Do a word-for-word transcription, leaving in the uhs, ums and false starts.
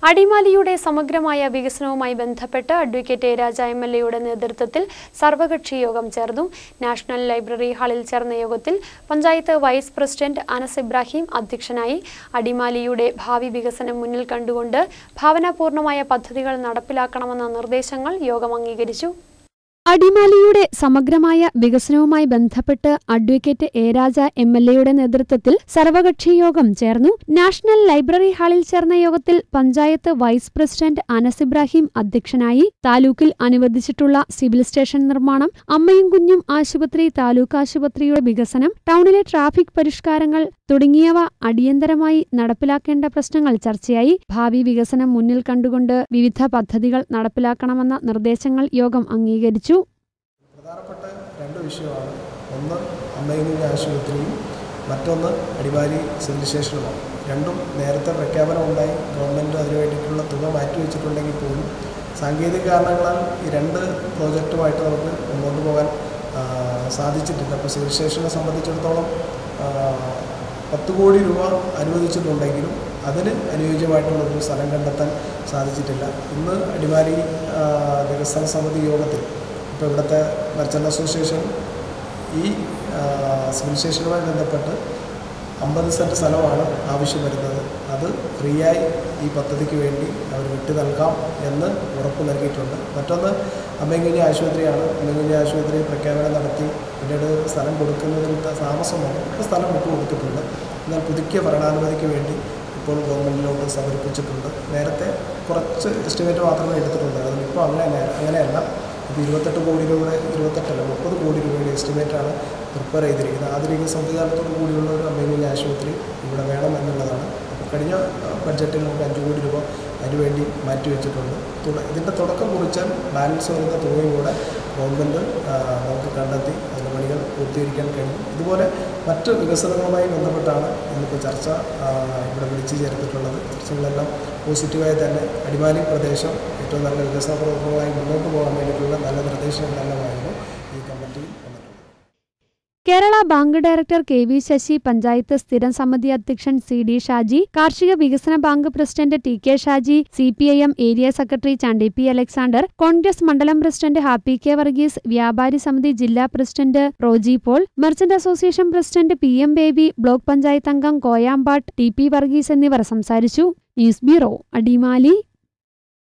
അടിമാലിയുടെ സമഗ്രമായ വികസനവുമായി ബന്ധപ്പെട്ട് advocate A Raja M L എയുടെ നേതൃത്വത്തിൽ സർവകക്ഷി യോഗം ചേർന്നു. നാഷണൽ ലൈബ്രറി ഹാളിൽ ചേർന്ന യോഗത്തിൽ പഞ്ചായത്ത് വൈസ് പ്രസിഡന്റ് അനസ് ഇബ്രാഹിം അധ്യക്ഷനായി. അടിമാലിയുടെ ഭാവി വികസനം മുന്നിൽ കണ്ടുകൊണ്ട് ഭാവനാപൂർണമായ പദ്ധതികൾ നടപ്പിലാക്കണമെന്ന നിർദ്ദേശങ്ങൾ യോഗം അംഗീകരിച്ചു. അടിമാലിയുടെ സമഗ്രമായ വികസനവുമായി ബന്ധപ്പെട്ട് advocate A Raja M L എയുടെ നേതൃത്വത്തിൽ സർവകക്ഷി യോഗം ചേർന്നു. നാഷണൽ ലൈബ്രറി ഹാളിൽ ചേർന്ന യോഗത്തിൽ പഞ്ചായത്ത് വൈസ് പ്രസിഡന്റ് അനസ് ഇബ്രാഹിം അധ്യക്ഷനായി. താലൂക്കിൽ അനുവദിച്ചിട്ടുള്ള സിവിൽ സ്റ്റേഷൻ നിർമ്മാണം, അമ്മയും കുഞ്ഞും ആശുപത്രി, താലൂക്ക് ആശുപത്രിയുടെ വികസനം, ടൗണിലെ ട്രാഫിക് പരിഷ്കാരങ്ങൾ തുടങ്ങിയവ അടിയന്തരമായി നടപ്പിലാക്കേണ്ട പ്രശ്നങ്ങൾ ചർച്ചയായി. ഭാവി വികസനം മുന്നിൽ കണ്ടുകൊണ്ട് വിവിധ പദ്ധതികൾ നടപ്പിലാക്കണമെന്ന നിർദ്ദേശങ്ങൾ യോഗം അംഗീകരിച്ചു. പ്രധാനപ്പെട്ട രണ്ട് വിഷയമാണ്. ഒന്ന് അമ്മയും കുഞ്ഞും ആശുപത്രിയും, മറ്റൊന്ന് അടിമാലി സിവിൽ സ്റ്റേഷനുമാണ്. രണ്ടും നേരത്തെ പ്രഖ്യാപനം ഉണ്ടായി. ഗവൺമെൻറ് അതിനു വേണ്ടിയിട്ടുള്ള തുക മാറ്റിവെച്ചിട്ടുണ്ടെങ്കിൽ പോലും സാങ്കേതിക കാരണങ്ങളാൽ ഈ രണ്ട് പ്രോജക്റ്റുമായിട്ട് നമുക്ക് മുന്നോട്ട് പോകാൻ സാധിച്ചിട്ടില്ല. അപ്പോൾ സിവിൽ സ്റ്റേഷനെ സംബന്ധിച്ചിടത്തോളം പത്ത് കോടി രൂപ അനുവദിച്ചിട്ടുണ്ടെങ്കിലും അതിന് അനുയോജ്യമായിട്ടുള്ളൊരു സ്ഥലം കണ്ടെത്താൻ സാധിച്ചിട്ടില്ല. ഇന്ന് അടിമാലി വികസന സമിതി യോഗത്തിൽ ഇപ്പോൾ ഇവിടുത്തെ മർച്ചൻ്റ് അസോസിയേഷൻ ഈ സിവിൽ സ്റ്റേഷനുമായി ബന്ധപ്പെട്ട് അമ്പത് സെൻറ്റ് സ്ഥലമാണ് ആവശ്യം വരുന്നത്. അത് ഫ്രീയായി ഈ പദ്ധതിക്ക് വേണ്ടി അവർ വിട്ടു നൽകാം എന്ന് ഉറപ്പ് നൽകിയിട്ടുണ്ട്. മറ്റൊന്ന് അമ്മയങ്കുഞ്ഞി ആശുപത്രിയാണ്. അമ്മയങ്കുഞ്ഞി ആശുപത്രി പ്രഖ്യാപനം നടത്തി പിന്നീട് സ്ഥലം കൊടുക്കുന്നതിൽ താമസം വന്നു. ഇപ്പോൾ സ്ഥലം വിട്ടു കൊടുത്തിട്ടുണ്ട്. എന്നാൽ പുതുക്കിയ ഭരണാനുമതിക്ക് വേണ്ടി ഇപ്പോൾ ഗവൺമെൻറ്റിലോട്ട് സമർപ്പിച്ചിട്ടുണ്ട്. നേരത്തെ കുറച്ച് എസ്റ്റിമേറ്റ് മാത്രമേ എടുത്തിട്ടുണ്ടായിരുന്നു. ഇപ്പോൾ അങ്ങനെ അങ്ങനെയല്ല. ഇപ്പോൾ ഇരുപത്തെട്ട് കോടി രൂപയുടെ ഇരുപത്തെട്ടല്ല മുപ്പത് കോടി രൂപയുടെ എസ്റ്റിമേറ്റാണ് പ്രിപ്പയർ ചെയ്തിരിക്കുന്നത്. ആധുനിക സംവിധാനത്തോടു കൂടിയുള്ള ഒരു അമ്മയങ്കുഞ്ഞി ആശുപത്രി ഇവിടെ വേണം എന്നുള്ളതാണ്. അപ്പോൾ കഴിഞ്ഞ ബഡ്ജറ്റിൽ നമുക്ക് അഞ്ച് കോടി രൂപ അതിനുവേണ്ടി മാറ്റിവെച്ചിട്ടുണ്ട്. ഇതിൻ്റെ തുടക്കം കുറിച്ചാൽ ബാലൻസ് വരുന്ന തുകയും കൂടെ ഗവൺമെൻറ് നമുക്ക് കണ്ടെത്തി അതിൻ്റെ പണികൾ പൂർത്തീകരിക്കാൻ കഴിയും. ഇതുപോലെ മറ്റ് വികസനങ്ങളുമായി ബന്ധപ്പെട്ടാണ് ഇന്നിപ്പോൾ ചർച്ച ഇവിടെ വിളിച്ചു ചേർത്തിട്ടുള്ളത്. ചർച്ചകളെല്ലാം പോസിറ്റീവായി തന്നെ അടിമാലി പ്രദേശം ഏറ്റവും നല്ല വികസന പ്രവർത്തനങ്ങളായി മുന്നോട്ട് പോകാൻ വേണ്ടിയിട്ടുള്ള നല്ല നിർദ്ദേശങ്ങളെല്ലാമായിരുന്നു ഈ കമ്മിറ്റിയിൽ വന്നിട്ടുള്ളത്. Kerala bank director K V Sasi, panchayat സ്ഥിരം സമിതി അധ്യക്ഷൻ സി ഡി ഷാജി, കാർഷിക വികസന bank president T K Shaji, C P I M area secretary Chandy P Alexander, Congress മണ്ഡലം പ്രസിഡന്റ് ഹാപ്പി കെ വർഗീസ്, വ്യാപാരി സമിതി ജില്ലാ president Roji Paul, merchant association president P M Baby, block panchayat അംഗം കോയാമ്പാട്ട്, ടി പി വർഗീസ് എന്നിവർ സംസാരിച്ചു. News bureau, Adimali.